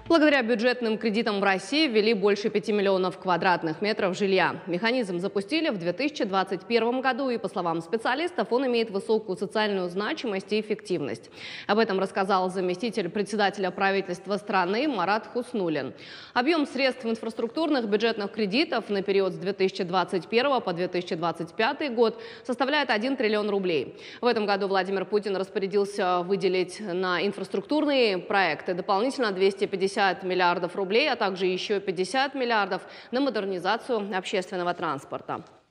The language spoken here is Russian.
Благодаря бюджетным кредитам в России ввели больше 5 миллионов квадратных метров жилья. Механизм запустили в 2021 году, и, по словам специалистов, он имеет высокую социальную значимость и эффективность. Об этом рассказал заместитель председателя правительства страны Марат Хуснуллин. Объем средств инфраструктурных бюджетных кредитов на период с 2021 по 2025 год составляет 1 триллион рублей. В этом году Владимир Путин распорядился выделить на инфраструктурные проекты дополнительно 250 миллиардов рублей, а также еще 50 миллиардов на модернизацию общественного транспорта.